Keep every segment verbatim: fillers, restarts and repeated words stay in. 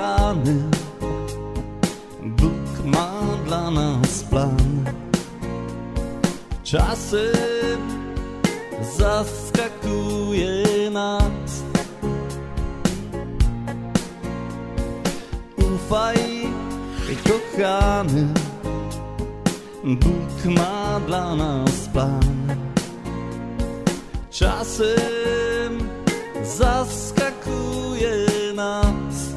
kochany, Bóg ma dla nas plan. Czasem zaskakuje nas. Ufaj, kochany, Bóg ma dla nas plan. Czasem zaskakuje nas.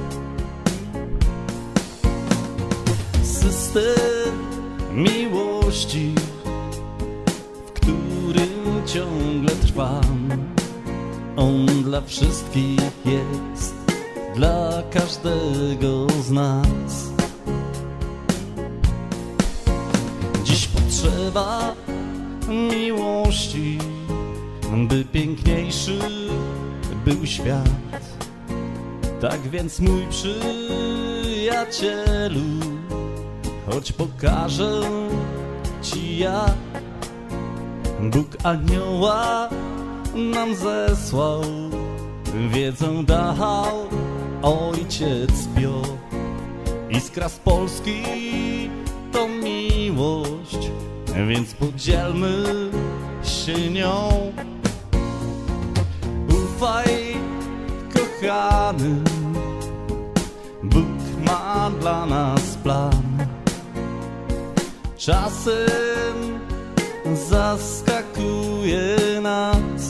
System miłości, w którym ciągle trwam, on dla wszystkich jest, dla każdego z nas. Dziś potrzeba miłości, by piękniejszy był świat. Tak więc mój przyjacielu, choć pokażę ci jak Bóg anioła nam zesłał, wiedzę dał Ojciec Piotr. Iskra z Polski to miłość, więc podzielmy się nią. Ufaj, kochany, Bóg ma dla nas plan. Czasem zaskakuje nas.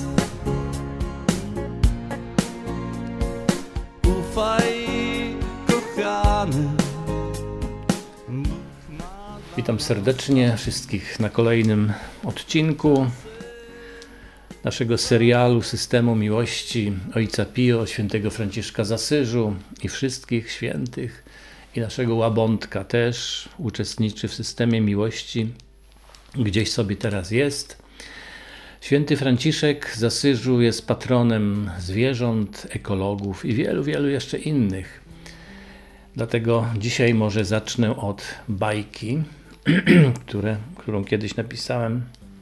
Ufaj, kochany, Bóg ma... Witam serdecznie wszystkich na kolejnym odcinku naszego serialu Systemu Miłości Ojca Pio, świętego Franciszka z Asyżu i wszystkich świętych, i naszego Łabątka też uczestniczy w Systemie Miłości, gdzieś sobie teraz jest. Święty Franciszek z Asyżu jest patronem zwierząt, ekologów i wielu, wielu jeszcze innych. Dlatego dzisiaj może zacznę od bajki, które, którą kiedyś napisałem.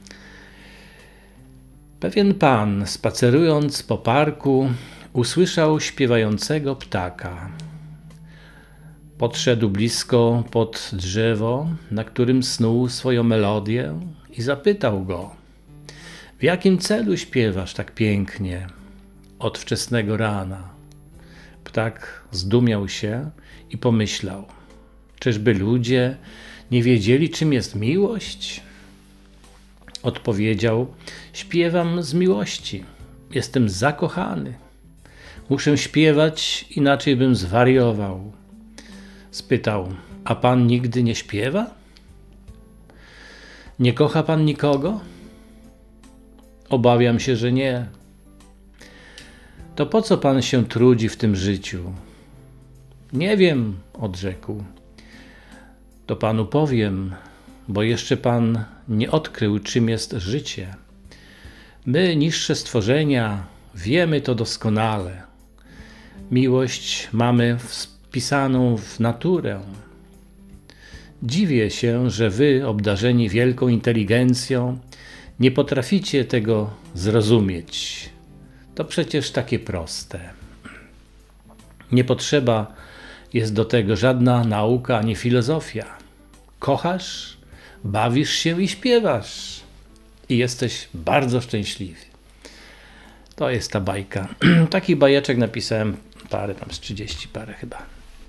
Pewien pan, spacerując po parku, usłyszał śpiewającego ptaka. Podszedł blisko pod drzewo, na którym snuł swoją melodię, i zapytał go: w jakim celu śpiewasz tak pięknie od wczesnego rana? Ptak zdumiał się i pomyślał: czyżby ludzie nie wiedzieli, czym jest miłość? Odpowiedział: śpiewam z miłości. Jestem zakochany. Muszę śpiewać, inaczej bym zwariował. Spytał: a pan nigdy nie śpiewa? Nie kocha pan nikogo? Obawiam się, że nie. To po co pan się trudzi w tym życiu? Nie wiem, odrzekł. To panu powiem, bo jeszcze pan nie odkrył, czym jest życie. My, niższe stworzenia, wiemy to doskonale. Miłość mamy wpisaną w naturę. Dziwię się, że wy, obdarzeni wielką inteligencją, nie potraficie tego zrozumieć. To przecież takie proste. Nie potrzeba jest do tego żadna nauka ani filozofia. Kochasz, bawisz się i śpiewasz. I jesteś bardzo szczęśliwy. To jest ta bajka. Taki bajeczek napisałem parę, tam z trzydzieści parę chyba.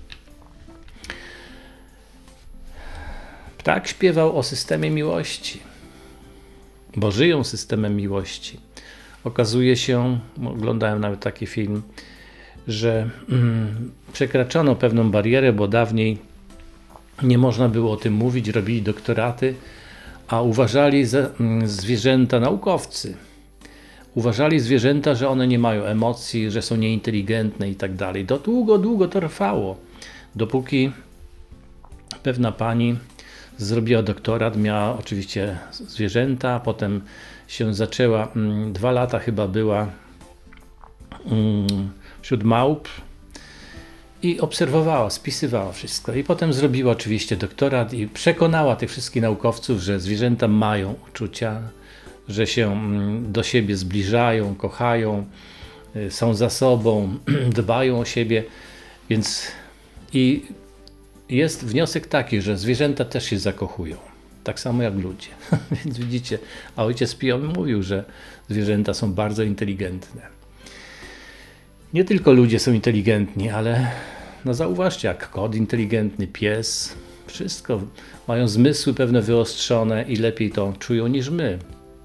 Ptak śpiewał o systemie miłości, bo żyją systemem miłości. Okazuje się, oglądałem nawet taki film, że mm, przekraczono pewną barierę, bo dawniej nie można było o tym mówić, robili doktoraty, a uważali za, mm, zwierzęta, naukowcy, uważali zwierzęta, że one nie mają emocji, że są nieinteligentne i tak dalej. To długo, długo to trwało, dopóki pewna pani zrobiła doktorat, miała oczywiście zwierzęta, potem się zaczęła, mm, dwa lata chyba była mm, wśród małp i obserwowała, spisywała wszystko. I potem zrobiła oczywiście doktorat i przekonała tych wszystkich naukowców, że zwierzęta mają uczucia, że się mm, do siebie zbliżają, kochają, y, są za sobą, dbają o siebie. Więc i jest wniosek taki, że zwierzęta też się zakochują. Tak samo jak ludzie. Więc widzicie, a ojciec Pio mówił, że zwierzęta są bardzo inteligentne. Nie tylko ludzie są inteligentni, ale no zauważcie, jak kot inteligentny, pies, wszystko mają zmysły pewne wyostrzone i lepiej to czują niż my.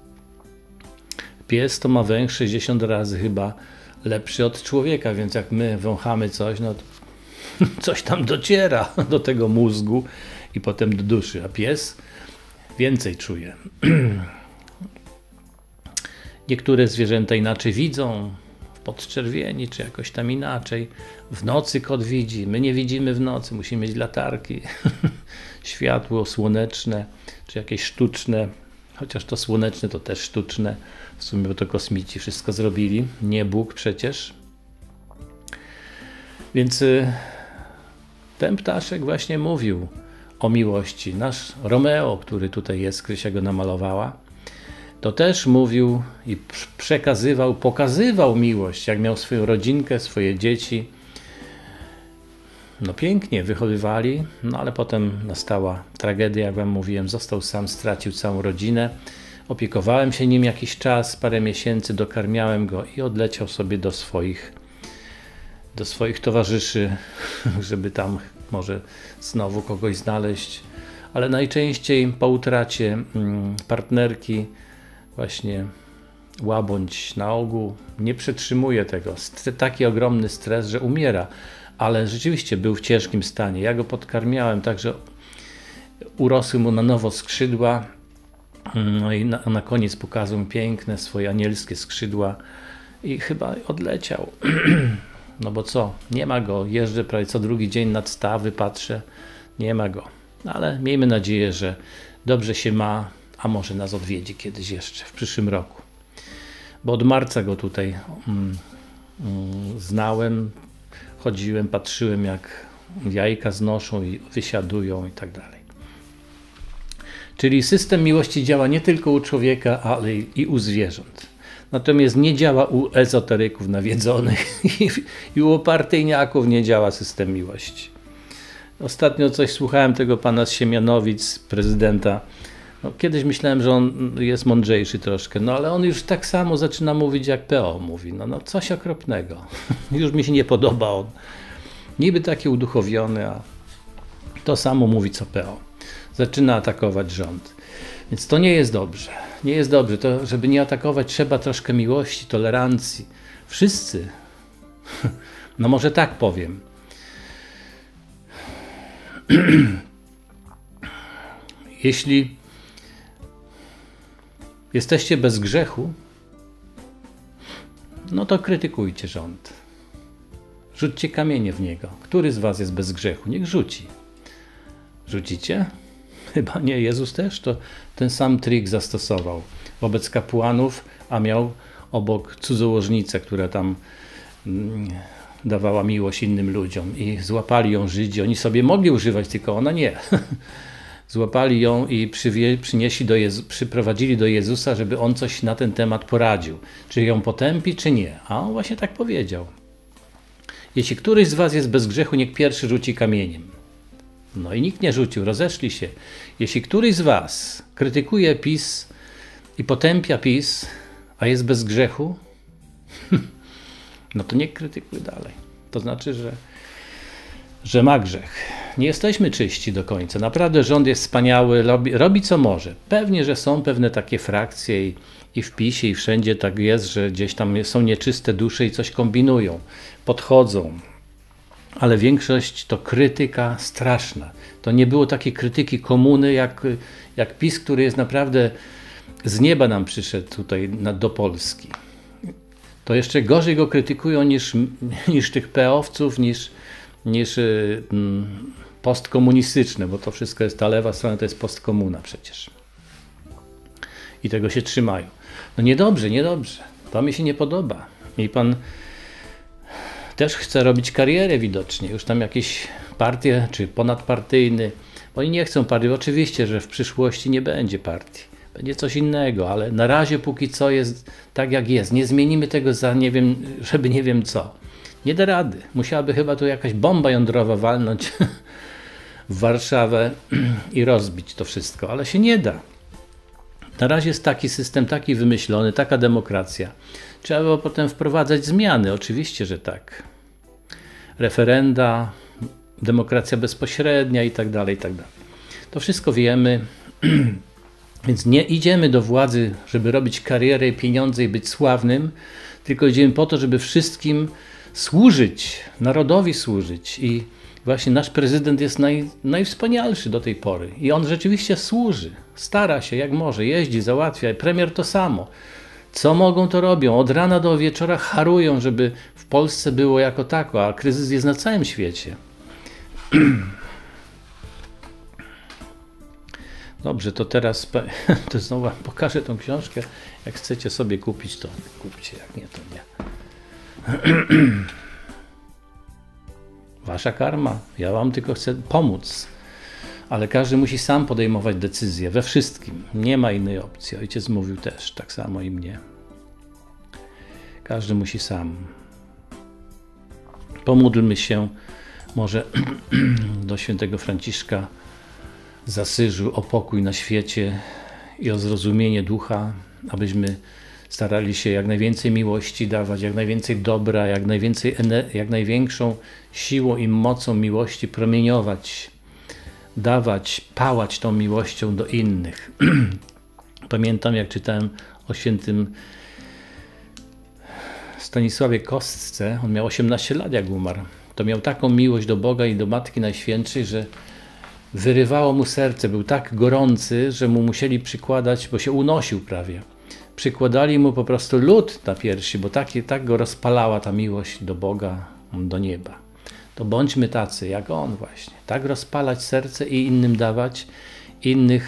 Pies to ma węch sześćdziesiąt razy chyba lepszy od człowieka, więc jak my wąchamy coś, no to coś tam dociera do tego mózgu i potem do duszy, a pies więcej czuje. Niektóre zwierzęta inaczej widzą, podczerwieni, czy jakoś tam inaczej. W nocy kot widzi, my nie widzimy w nocy, musimy mieć latarki. Światło słoneczne, czy jakieś sztuczne, chociaż to słoneczne to też sztuczne, w sumie bo to kosmici wszystko zrobili, nie Bóg przecież. Więc y, ten ptaszek właśnie mówił o miłości. Nasz Romeo, który tutaj jest, Krysia go namalowała, to też mówił i przekazywał, pokazywał miłość, jak miał swoją rodzinkę, swoje dzieci. No pięknie wychowywali, no ale potem nastała tragedia, jak wam mówiłem, został sam, stracił całą rodzinę. Opiekowałem się nim jakiś czas, parę miesięcy, dokarmiałem go i odleciał sobie do swoich, do swoich towarzyszy, żeby tam może znowu kogoś znaleźć. Ale najczęściej po utracie partnerki właśnie łabędź na ogół nie przetrzymuje tego. Taki ogromny stres, że umiera. Ale rzeczywiście był w ciężkim stanie. Ja go podkarmiałem, także urosły mu na nowo skrzydła. No i na, na koniec pokazał mi piękne swoje anielskie skrzydła i chyba odleciał. No bo co? Nie ma go. Jeżdżę prawie co drugi dzień nad stawy, patrzę. Nie ma go. Ale miejmy nadzieję, że dobrze się ma, a może nas odwiedzi kiedyś jeszcze w przyszłym roku. Bo od marca go tutaj mm, mm, znałem, chodziłem, patrzyłem jak jajka znoszą i wysiadują i tak dalej. Czyli system miłości działa nie tylko u człowieka, ale i u zwierząt. Natomiast nie działa u ezoteryków nawiedzonych i, i u partyjniaków nie działa system miłości. Ostatnio coś słuchałem tego pana z Siemianowic, prezydenta. No, kiedyś myślałem, że on jest mądrzejszy troszkę, no ale on już tak samo zaczyna mówić, jak P O mówi. No, no coś okropnego. Już mi się nie podoba on. Niby taki uduchowiony, a to samo mówi co P O. Zaczyna atakować rząd. Więc to nie jest dobrze. Nie jest dobrze. To, żeby nie atakować, trzeba troszkę miłości, tolerancji. Wszyscy. No może tak powiem. Jeśli jesteście bez grzechu, no to krytykujcie rząd. Rzućcie kamienie w niego. Który z was jest bez grzechu? Niech rzuci. Rzucicie? Chyba nie. Jezus też to ten sam trik zastosował wobec kapłanów, a miał obok cudzołożnicę, która tam mm, dawała miłość innym ludziom i złapali ją Żydzi. Oni sobie mogli używać, tylko ona nie. Złapali ją i przywie, przynieśli do Jezu, przyprowadzili do Jezusa, żeby on coś na ten temat poradził. Czy ją potępi, czy nie. A on właśnie tak powiedział. Jeśli któryś z was jest bez grzechu, niech pierwszy rzuci kamieniem. No i nikt nie rzucił, rozeszli się. Jeśli któryś z was krytykuje PiS i potępia PiS, a jest bez grzechu, no to niech krytykuje dalej. To znaczy, że, że ma grzech. Nie jesteśmy czyści do końca. Naprawdę rząd jest wspaniały, robi, robi co może. Pewnie, że są pewne takie frakcje i, i w PiSie i wszędzie tak jest, że gdzieś tam są nieczyste dusze i coś kombinują, podchodzą. Ale większość to krytyka straszna. To nie było takiej krytyki komuny jak, jak PiS, który jest naprawdę z nieba nam przyszedł tutaj na, do Polski. To jeszcze gorzej go krytykują niż, niż tych P O-wców, niż, niż y, postkomunistyczne, bo to wszystko jest ta lewa strona, to jest postkomuna przecież. I tego się trzymają. No niedobrze, niedobrze. To mi się nie podoba. I pan też chce robić karierę widocznie. Już tam jakieś partie, czy ponadpartyjny. Oni nie chcą partii. Oczywiście, że w przyszłości nie będzie partii. Będzie coś innego, ale na razie póki co jest tak jak jest. Nie zmienimy tego za nie wiem, żeby nie wiem co. Nie da rady. Musiałaby chyba tu jakaś bomba jądrowa walnąć w Warszawę i rozbić to wszystko, ale się nie da. Na razie jest taki system, taki wymyślony, taka demokracja. Trzeba było potem wprowadzać zmiany, oczywiście, że tak. Referenda, demokracja bezpośrednia i tak dalej, i tak dalej. To wszystko wiemy, więc nie idziemy do władzy, żeby robić karierę, pieniądze i być sławnym, tylko idziemy po to, żeby wszystkim służyć, narodowi służyć. I właśnie nasz prezydent jest naj, najwspanialszy do tej pory. I on rzeczywiście służy, stara się jak może, jeździ, załatwia. Premier to samo. Co mogą, to robią. Od rana do wieczora harują, żeby w Polsce było jako tako, a kryzys jest na całym świecie. Dobrze, to teraz to znowu wam pokażę tą książkę. Jak chcecie sobie kupić, to kupcie, jak nie, to nie. Wasza karma. Ja wam tylko chcę pomóc. Ale każdy musi sam podejmować decyzje we wszystkim. Nie ma innej opcji. Ojciec mówił też, tak samo i mnie. Każdy musi sam. Pomódlmy się może do świętego Franciszka z Asyżu o pokój na świecie i o zrozumienie ducha, abyśmy starali się jak najwięcej miłości dawać, jak najwięcej dobra, jak, najwięcej, jak największą siłą i mocą miłości promieniować, dawać, pałać tą miłością do innych. Pamiętam, jak czytałem o świętym Stanisławie Kostce, on miał osiemnaście lat, jak umarł. To miał taką miłość do Boga i do Matki Najświętszej, że wyrywało mu serce, był tak gorący, że mu musieli przykładać, bo się unosił prawie. Przykładali mu po prostu lód na piersi, bo tak, tak go rozpalała ta miłość do Boga, do nieba. To bądźmy tacy, jak on właśnie. Tak rozpalać serce i innym dawać, innych,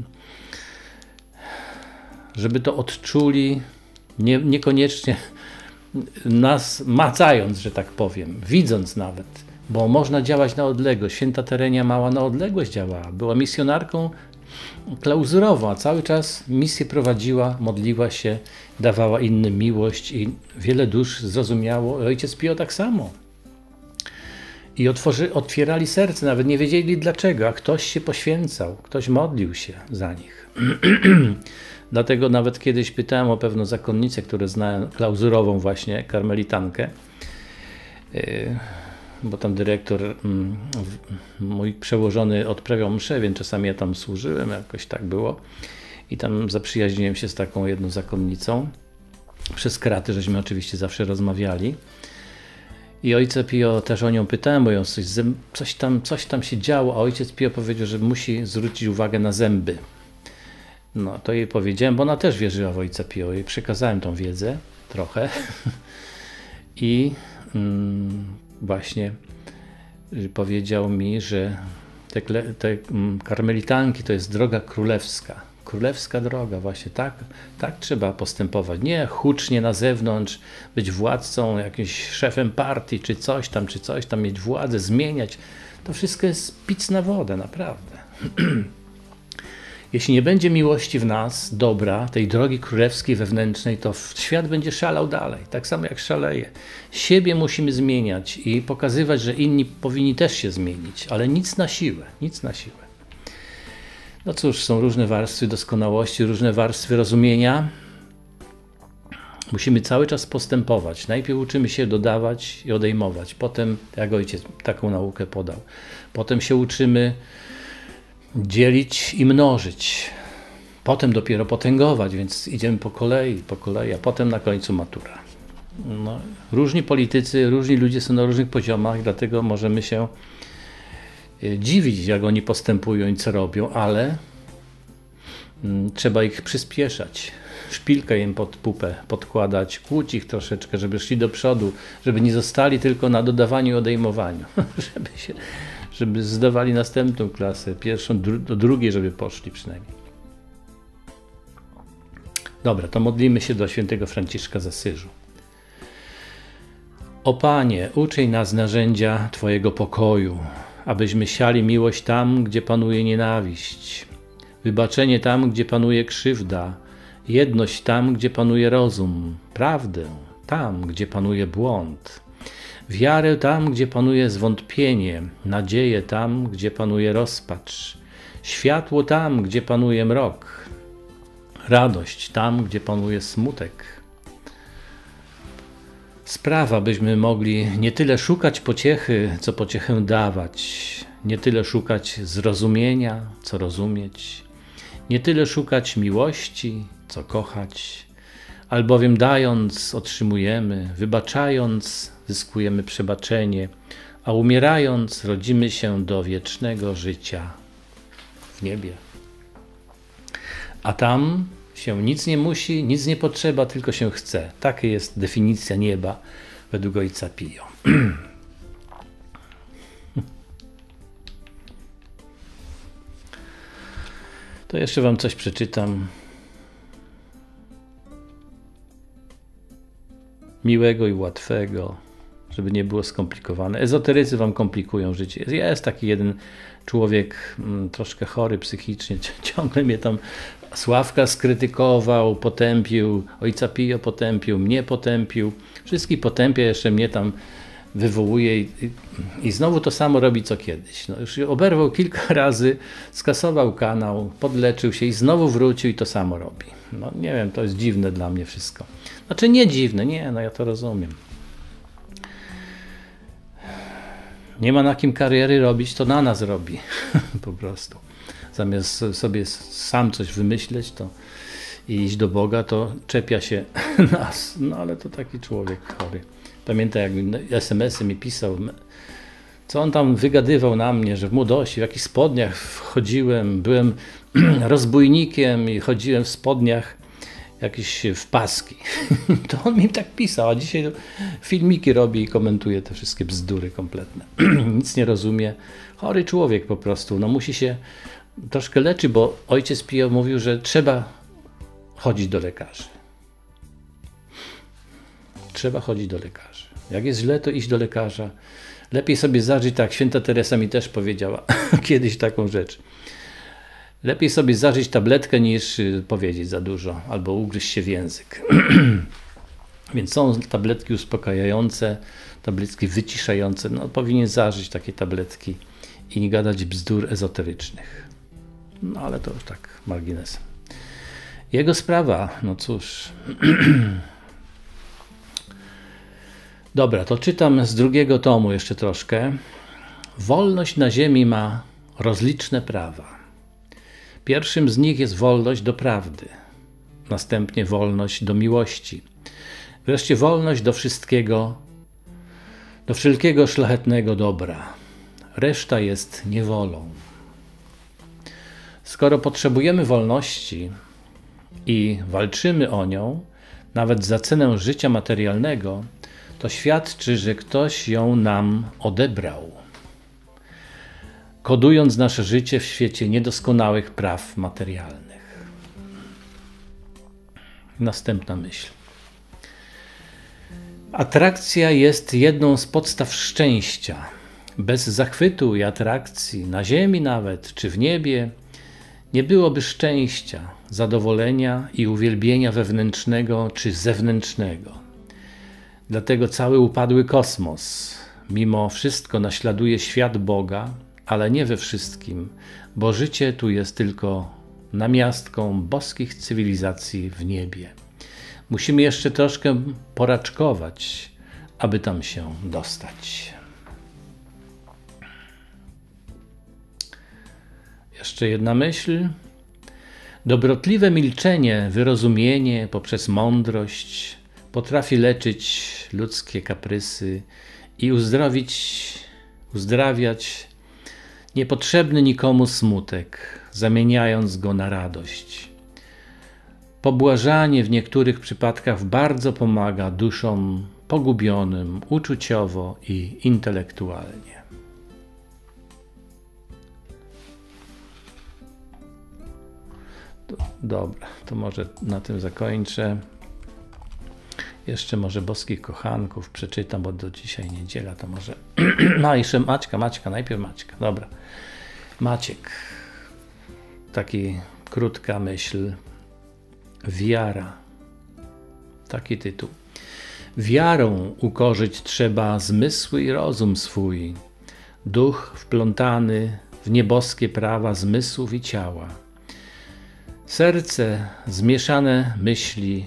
żeby to odczuli, nie, niekoniecznie nas macając, że tak powiem, widząc nawet, bo można działać na odległość. Święta Terenia Mała na odległość działała. Była misjonarką klauzurową, a cały czas misję prowadziła, modliła się, dawała innym miłość i wiele dusz zrozumiało. Ojciec Pio tak samo. I otworzy, otwierali serce, nawet nie wiedzieli dlaczego, a ktoś się poświęcał, ktoś modlił się za nich. Dlatego nawet kiedyś pytałem o pewną zakonnicę, którą znałem, klauzurową właśnie, karmelitankę, bo tam dyrektor, mój przełożony odprawiał mszę, więc czasami ja tam służyłem, jakoś tak było. I tam zaprzyjaźniłem się z taką jedną zakonnicą. Przez kraty żeśmy oczywiście zawsze rozmawiali. I ojca Pio też o nią pytałem, bo ją coś, coś, tam, coś tam się działo, a ojciec Pio powiedział, że musi zwrócić uwagę na zęby. No to jej powiedziałem, bo ona też wierzyła w ojca Pio i przekazałem tą wiedzę trochę. I mm, właśnie powiedział mi, że te, te karmelitanki to jest droga królewska. Królewska droga, właśnie tak, tak trzeba postępować. Nie hucznie na zewnątrz, być władcą, jakimś szefem partii, czy coś tam, czy coś tam, mieć władzę, zmieniać. To wszystko jest pic na wodę, naprawdę. Jeśli nie będzie miłości w nas, dobra, tej drogi królewskiej wewnętrznej, to świat będzie szalał dalej, tak samo jak szaleje. Siebie musimy zmieniać i pokazywać, że inni powinni też się zmienić, ale nic na siłę, nic na siłę. No cóż, są różne warstwy doskonałości, różne warstwy rozumienia. Musimy cały czas postępować. Najpierw uczymy się dodawać i odejmować. Potem, jak ojciec taką naukę podał, potem się uczymy dzielić i mnożyć. Potem dopiero potęgować, więc idziemy po kolei, po kolei, a potem na końcu matura. No, różni politycy, różni ludzie są na różnych poziomach, dlatego możemy się dziwić, jak oni postępują i co robią, ale mm, trzeba ich przyspieszać. Szpilkę im pod pupę podkładać, kłuć ich troszeczkę, żeby szli do przodu, żeby nie zostali tylko na dodawaniu i odejmowaniu, żeby, się, żeby zdawali następną klasę, pierwszą, dru do drugiej, żeby poszli przynajmniej. Dobra, to modlimy się do świętego Franciszka z Asyżu. O Panie, uczyń nas narzędzia Twojego pokoju, abyśmy siali miłość tam, gdzie panuje nienawiść, wybaczenie tam, gdzie panuje krzywda, jedność tam, gdzie panuje rozum, prawdę tam, gdzie panuje błąd, wiarę tam, gdzie panuje zwątpienie, nadzieję tam, gdzie panuje rozpacz, światło tam, gdzie panuje mrok, radość tam, gdzie panuje smutek. Sprawa, byśmy mogli nie tyle szukać pociechy, co pociechę dawać, nie tyle szukać zrozumienia, co rozumieć, nie tyle szukać miłości, co kochać, albowiem dając otrzymujemy, wybaczając zyskujemy przebaczenie, a umierając rodzimy się do wiecznego życia w niebie. A tam się nic nie musi, nic nie potrzeba, tylko się chce. Taka jest definicja nieba według ojca Pio. To jeszcze wam coś przeczytam. Miłego i łatwego, żeby nie było skomplikowane. Ezoterycy wam komplikują życie. Jest taki jeden człowiek mm, troszkę chory psychicznie, ciągle mnie tam Sławka skrytykował, potępił, ojca Pio potępił, mnie potępił, wszystkich potępia, jeszcze mnie tam wywołuje i, i, i znowu to samo robi co kiedyś. No już oberwał kilka razy, skasował kanał, podleczył się i znowu wrócił i to samo robi. No nie wiem, to jest dziwne dla mnie wszystko. Znaczy nie dziwne, nie, no ja to rozumiem. Nie ma na kim kariery robić, to na nas robi po prostu. Zamiast sobie sam coś wymyśleć to i iść do Boga, to czepia się nas. No ale to taki człowiek chory. Pamiętam, jak es em esy mi pisał, co on tam wygadywał na mnie, że w młodości w jakichś spodniach wchodziłem, byłem rozbójnikiem i chodziłem w spodniach jakieś w paski. To on mi tak pisał, a dzisiaj filmiki robi i komentuje te wszystkie bzdury kompletne. Nic nie rozumie. Chory człowiek po prostu. No musi się troszkę leczyć, bo ojciec Pio mówił, że trzeba chodzić do lekarzy. Trzeba chodzić do lekarzy. Jak jest źle, to iść do lekarza. Lepiej sobie zażyć, tak święta Teresa mi też powiedziała kiedyś taką rzecz. Lepiej sobie zażyć tabletkę niż powiedzieć za dużo albo ugryźć się w język. Więc są tabletki uspokajające, tabletki wyciszające. No, powinien zażyć takie tabletki i nie gadać bzdur ezoterycznych. No ale to już tak marginesem. Jego sprawa, no cóż. Dobra, to czytam z drugiego tomu jeszcze troszkę. Wolność na ziemi ma rozliczne prawa. Pierwszym z nich jest wolność do prawdy, następnie wolność do miłości, wreszcie wolność do wszystkiego, do wszelkiego szlachetnego dobra. Reszta jest niewolą. Skoro potrzebujemy wolności i walczymy o nią, nawet za cenę życia materialnego, to świadczy, że ktoś ją nam odebrał, kodując nasze życie w świecie niedoskonałych praw materialnych. Następna myśl. Atrakcja jest jedną z podstaw szczęścia. Bez zachwytu i atrakcji, na ziemi nawet, czy w niebie, nie byłoby szczęścia, zadowolenia i uwielbienia wewnętrznego czy zewnętrznego. Dlatego cały upadły kosmos, mimo wszystko naśladuje świat Boga, ale nie we wszystkim, bo życie tu jest tylko namiastką boskich cywilizacji w niebie. Musimy jeszcze troszkę poraczkować, aby tam się dostać. Jeszcze jedna myśl. Dobrotliwe milczenie, wyrozumienie poprzez mądrość potrafi leczyć ludzkie kaprysy i uzdrowić, uzdrawiać niepotrzebny nikomu smutek, zamieniając go na radość. Pobłażanie w niektórych przypadkach bardzo pomaga duszom pogubionym uczuciowo i intelektualnie. Dobra, to może na tym zakończę. Jeszcze może Boskich Kochanków przeczytam, bo do dzisiaj niedziela, to może... No jeszcze Maćka, Maćka, najpierw Maćka. Dobra. Maciek. Taki krótka myśl. Wiara. Taki tytuł. Wiarą ukorzyć trzeba zmysły i rozum swój, duch wplątany w nieboskie prawa zmysłów i ciała. Serce zmieszane myśli,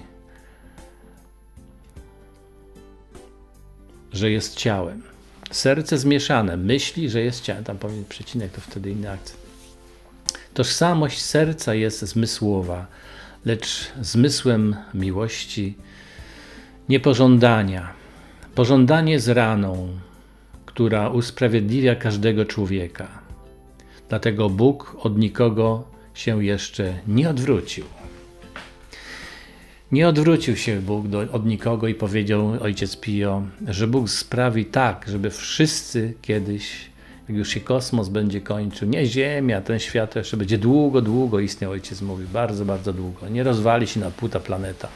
że jest ciałem. Serce zmieszane myśli, że jest ciałem. Tam powinien przecinek, to wtedy inny akcent. Tożsamość serca jest zmysłowa, lecz zmysłem miłości niepożądania. Pożądanie z raną, która usprawiedliwia każdego człowieka. Dlatego Bóg od nikogo się jeszcze nie odwrócił. Nie odwrócił się Bóg do, od nikogo i powiedział ojciec Pio, że Bóg sprawi tak, żeby wszyscy kiedyś, jak już się kosmos będzie kończył, nie Ziemia, ten świat jeszcze będzie długo, długo istniał, ojciec mówi, bardzo, bardzo długo. Nie rozwali się na pół ta planeta.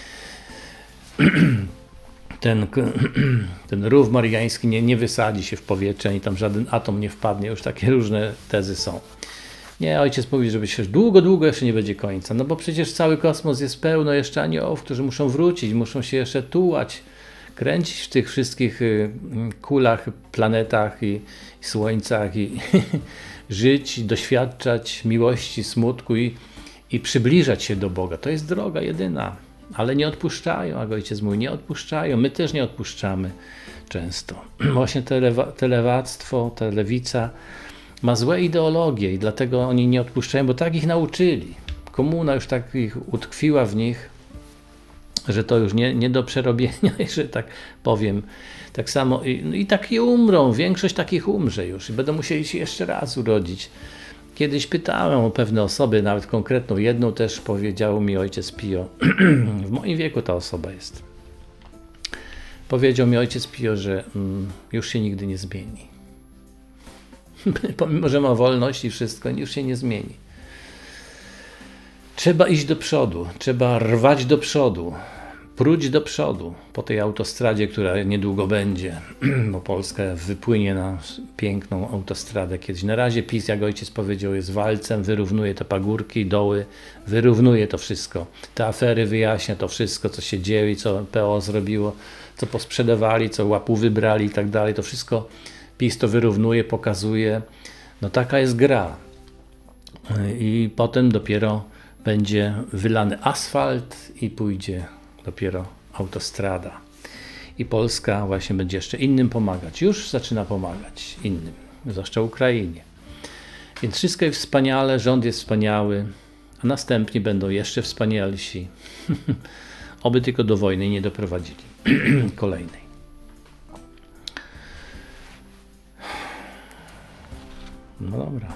Ten, ten rów mariański nie, nie wysadzi się w powietrze, ani tam żaden atom nie wpadnie, już takie różne tezy są. Nie, ojciec mówi, żeby się długo, długo jeszcze nie będzie końca, no bo przecież cały kosmos jest pełno jeszcze aniołów, którzy muszą wrócić, muszą się jeszcze tułać, kręcić w tych wszystkich kulach, planetach i, i słońcach i żyć, doświadczać miłości, smutku i, i przybliżać się do Boga. To jest droga jedyna, ale nie odpuszczają, jak ojciec mówi, nie odpuszczają, my też nie odpuszczamy często. Właśnie te, lewa, te lewactwo, ta lewica ma złe ideologie i dlatego oni nie odpuszczają, bo tak ich nauczyli. Komuna już tak ich utkwiła w nich, że to już nie, nie do przerobienia, że tak powiem. Tak samo i, i takie umrą, większość takich umrze już i będą musieli się jeszcze raz urodzić. Kiedyś pytałem o pewne osoby, nawet konkretną jedną też powiedział mi ojciec Pio. W moim wieku ta osoba jest. Powiedział mi ojciec Pio, że mm, już się nigdy nie zmieni. Pomimo, że ma wolność i wszystko, już się nie zmieni. Trzeba iść do przodu, trzeba rwać do przodu, pruć do przodu po tej autostradzie, która niedługo będzie, bo Polska wypłynie na piękną autostradę kiedyś. Na razie PiS, jak ojciec powiedział, jest walcem, wyrównuje te pagórki, doły, wyrównuje to wszystko. Te afery wyjaśnia to wszystko, co się dzieje i co P O zrobiło, co posprzedawali, co łapu wybrali i tak dalej. To wszystko PiS to wyrównuje, pokazuje. No taka jest gra. I potem dopiero będzie wylany asfalt i pójdzie dopiero autostrada. I Polska właśnie będzie jeszcze innym pomagać. Już zaczyna pomagać innym, zwłaszcza Ukrainie. Więc wszystko jest wspaniale, rząd jest wspaniały, a następni będą jeszcze wspanialsi. Oby tylko do wojny nie doprowadzili kolejnej. No dobra.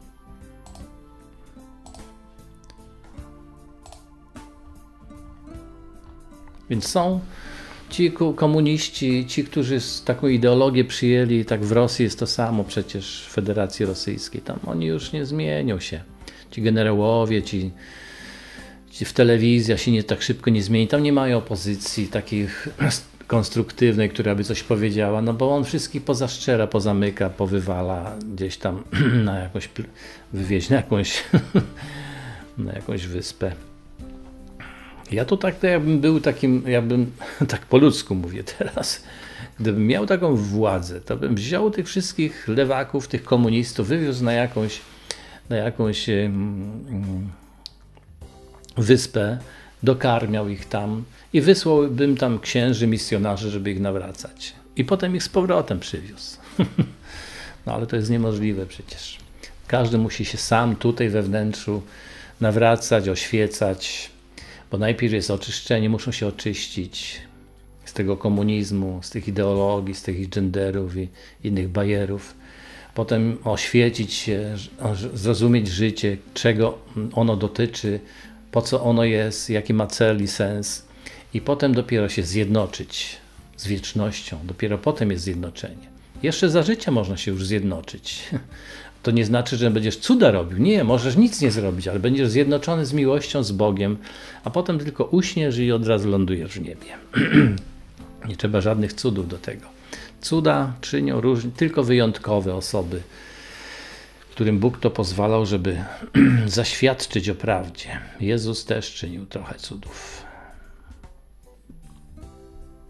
Więc są ci komuniści, ci, którzy taką ideologię przyjęli, tak w Rosji jest to samo przecież w Federacji Rosyjskiej. Tam oni już nie zmienią się. Ci generałowie, ci, ci w telewizji się nie, tak szybko nie zmieni. Tam nie mają opozycji takich konstruktywnej, która by coś powiedziała, no bo on wszystkich pozaszczera, pozamyka, powywala gdzieś tam na jakąś, wywieźć na jakąś, na jakąś wyspę. Ja to tak, to jakbym był takim, jakbym, tak po ludzku mówię teraz, gdybym miał taką władzę, to bym wziął tych wszystkich lewaków, tych komunistów, wywiózł na jakąś, na jakąś um, wyspę, dokarmiał ich tam i wysłałbym tam księży, misjonarzy, żeby ich nawracać. I potem ich z powrotem przywiózł. No ale to jest niemożliwe przecież. Każdy musi się sam tutaj we wnętrzu nawracać, oświecać, bo najpierw jest oczyszczenie, muszą się oczyścić z tego komunizmu, z tych ideologii, z tych genderów i innych bajerów. Potem oświecić się, zrozumieć życie, czego ono dotyczy, po co ono jest, jaki ma cel i sens. I potem dopiero się zjednoczyć z wiecznością. Dopiero potem jest zjednoczenie. Jeszcze za życia można się już zjednoczyć. To nie znaczy, że będziesz cuda robił. Nie, możesz nic nie zrobić, ale będziesz zjednoczony z miłością, z Bogiem, a potem tylko uśniesz i od razu lądujesz w niebie. Nie trzeba żadnych cudów do tego. Cuda czynią różni, tylko wyjątkowe osoby, którym Bóg to pozwalał, żeby zaświadczyć o prawdzie. Jezus też czynił trochę cudów.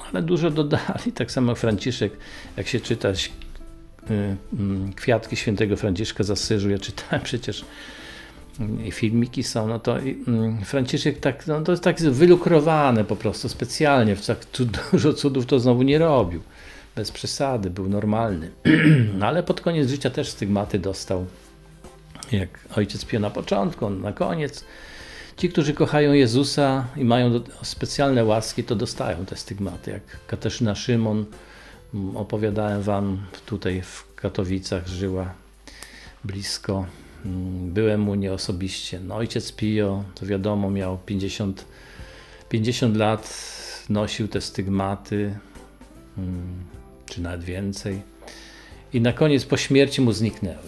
ale dużo dodali. Tak samo Franciszek, jak się czytać Kwiatki Świętego Franciszka z Asyżu, ja czytałem przecież i filmiki są, no to Franciszek tak, no to jest tak wylukrowane po prostu specjalnie, tak dużo cudów to znowu nie robił, bez przesady, był normalny. No ale pod koniec życia też stygmaty dostał, jak ojciec Pio na początku, on na koniec. Ci, którzy kochają Jezusa i mają do, specjalne łaski, to dostają te stygmaty, jak Katarzyna Szymon, opowiadałem wam, tutaj w Katowicach żyła blisko. Byłem u niej osobiście. No, ojciec Pio, to wiadomo, miał pięćdziesiąt, pięćdziesiąt lat, nosił te stygmaty, czy nawet więcej. I na koniec po śmierci mu zniknęły.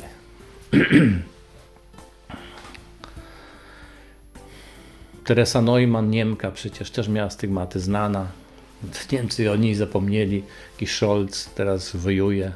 Teresa Neumann, Niemka, przecież też miała stygmaty, znana. Niemcy o niej zapomnieli. Jakiś Scholz teraz wojuje.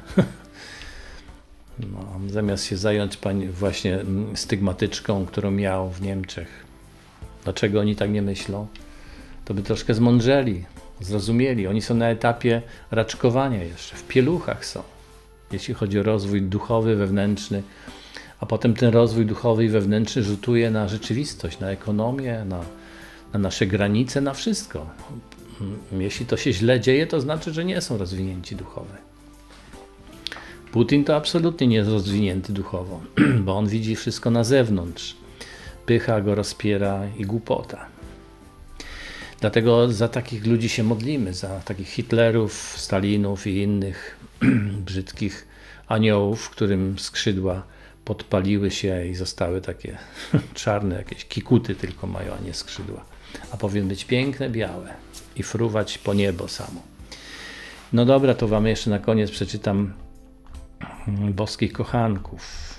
No, zamiast się zająć pani właśnie stygmatyczką, którą miał w Niemczech. Dlaczego oni tak nie myślą? To by troszkę zmądrzeli, zrozumieli. Oni są na etapie raczkowania jeszcze, w pieluchach są, jeśli chodzi o rozwój duchowy, wewnętrzny, a potem ten rozwój duchowy i wewnętrzny rzutuje na rzeczywistość, na ekonomię, na, na nasze granice, na wszystko. Jeśli to się źle dzieje, to znaczy, że nie są rozwinięci duchowo. Putin to absolutnie nie jest rozwinięty duchowo, bo on widzi wszystko na zewnątrz. Pycha go rozpiera i głupota. Dlatego za takich ludzi się modlimy, za takich Hitlerów, Stalinów i innych brzydkich aniołów, którym skrzydła podpaliły się i zostały takie czarne, jakieś kikuty tylko mają, a nie skrzydła. A powinny być piękne, białe i fruwać po niebo samo. No dobra, to wam jeszcze na koniec przeczytam boskich kochanków.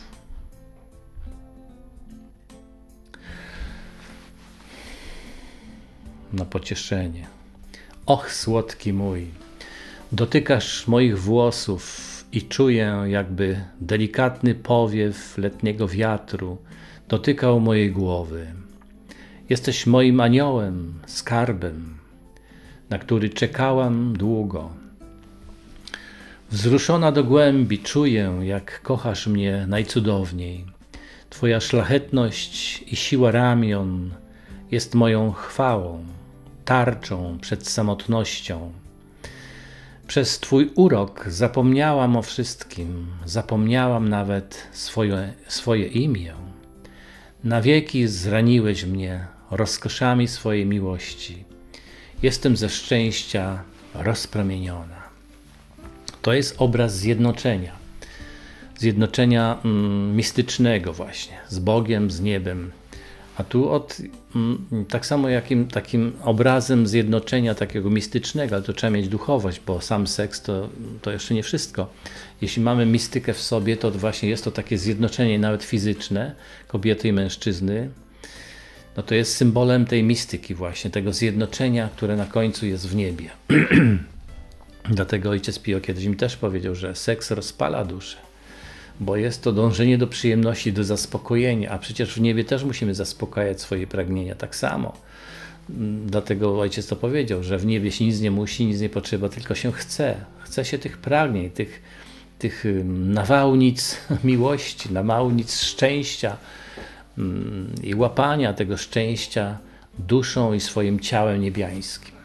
Na pocieszenie. Och, słodki mój, dotykasz moich włosów i czuję, jakby delikatny powiew letniego wiatru dotykał mojej głowy. Jesteś moim aniołem, skarbem, na który czekałam długo. Wzruszona do głębi czuję, jak kochasz mnie najcudowniej. Twoja szlachetność i siła ramion jest moją chwałą, tarczą przed samotnością. Przez Twój urok zapomniałam o wszystkim, zapomniałam nawet swoje, swoje imię. Na wieki zraniłeś mnie rozkoszami swojej miłości. Jestem ze szczęścia rozpromieniona. To jest obraz zjednoczenia. Zjednoczenia mm, mistycznego właśnie, z Bogiem, z niebem. A tu od, mm, tak samo jakim takim obrazem zjednoczenia takiego mistycznego, ale to trzeba mieć duchowość, bo sam seks to, to jeszcze nie wszystko. Jeśli mamy mistykę w sobie, to właśnie jest to takie zjednoczenie nawet fizyczne kobiety i mężczyzny. No to jest symbolem tej mistyki właśnie, tego zjednoczenia, które na końcu jest w niebie. Dlatego ojciec Pio kiedyś mi też powiedział, że seks rozpala duszę, bo jest to dążenie do przyjemności, do zaspokojenia, a przecież w niebie też musimy zaspokajać swoje pragnienia tak samo. Dlatego ojciec to powiedział, że w niebie się nic nie musi, nic nie potrzeba, tylko się chce. Chce się tych pragnień, tych, tych nawałnic miłości, nawałnic szczęścia i łapania tego szczęścia duszą i swoim ciałem niebiańskim.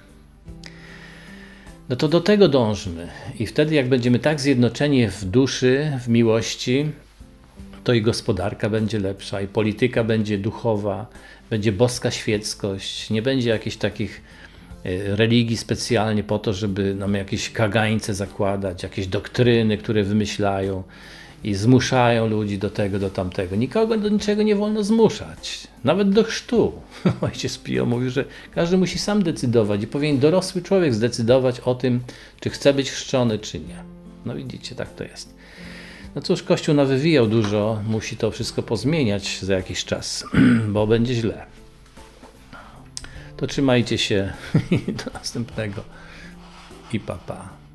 No to do tego dążmy i wtedy jak będziemy tak zjednoczeni w duszy, w miłości, to i gospodarka będzie lepsza, i polityka będzie duchowa, będzie boska świeckość, nie będzie jakichś takich religii specjalnie po to, żeby nam jakieś kagańce zakładać, jakieś doktryny, które wymyślają i zmuszają ludzi do tego, do tamtego. Nikogo do niczego nie wolno zmuszać, nawet do chrztu. Ojciec Pio mówił, że każdy musi sam decydować i powinien dorosły człowiek zdecydować o tym, czy chce być chrzczony, czy nie. No widzicie, tak to jest. No cóż, Kościół nawywijał dużo, musi to wszystko pozmieniać za jakiś czas, bo będzie źle. To trzymajcie się do następnego i pa, pa.